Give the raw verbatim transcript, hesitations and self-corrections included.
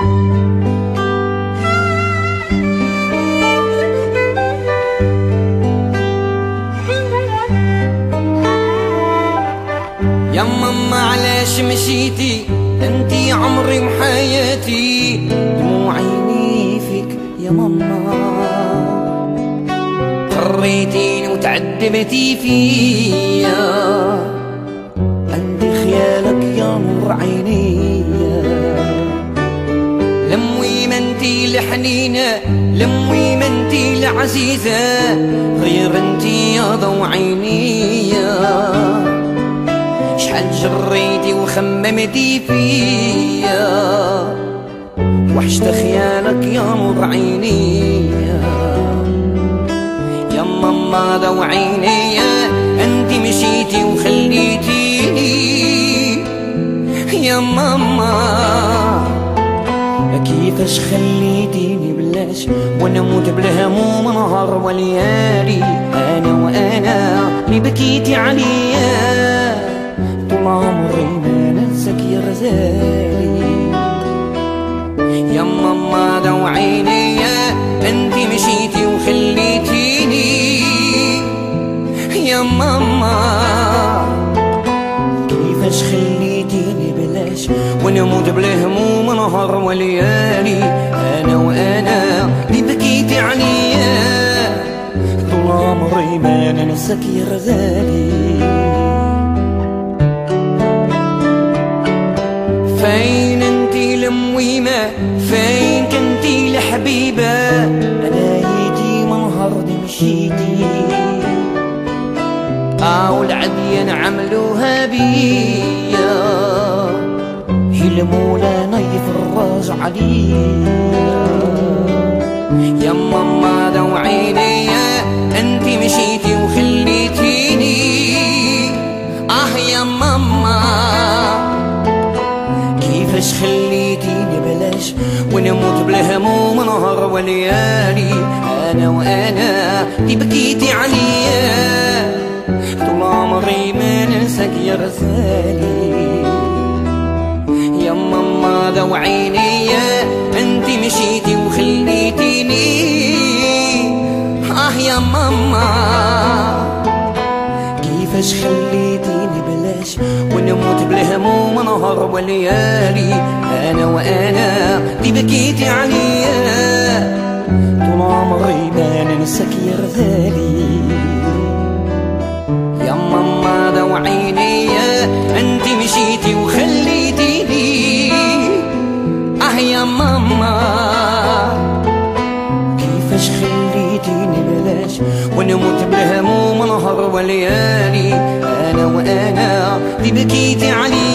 يا ماما علاش مشيتي انتي عمري وحياتي، دموع عيني فيك يا ماما، قريتيني وتعذبتي فيا، عندي خيالك يا نور عينيا، لموي ما انتي الحنينة، لموي ما انتي العزيزة، غير انتي يا ضو عينيا، شحال جريتي وخممتي فيا، وحشت خيالك يا نور عينيا، يا ماما ضو عينيا، انتي مشيتي وخليتيني يا ماما، كيفاش خليتيني بلاش ونموت بالهموم نهار وليالي، انا وانا اللي بكيتي عليا، طول عمري ما ننساك يا غزالي، يا ماما ضو عينيا، انتي مشيتي وخليتيني يا ماما، كيفاش خليتيني بلاش ونموت بالهموم نهار وليالي، انا وانا اللي بكيتي عليا، طول عمري ما ننساك يا غزالي. فين انتي لمويمة، فين كنتي لحبيبة، انا يدي من هردي مشيتي، او العديان عملوها بيا، حلموا لنا يفرج عليا، يا ماما ضو عينيا، انتي مشيتي وخليتيني، اه يا ماما، كيفاش خليتيني بلاش ونموت بالهموم نهار وليالي، انا وانا اللي بكيتي عليا، طول عمري ما ننساك يا غزالي، يا ماما ضو عينيا، انتي مشيتي وخليتيني، اه يا ماما، كيفاش خليتيني بلاش ونموت بالهموم نهار وليالي، انا وانا اللي بكيتي عليا، طول عمري ما ننساك يا غزالي، يا ماما ضو عينيا، انتي مشيتي وخليتيني، اه يا ماما، كيفاش خليتيني بلاش ونموت بالهموم نهار وليالي، انا وانا اللي بكيتي عليا.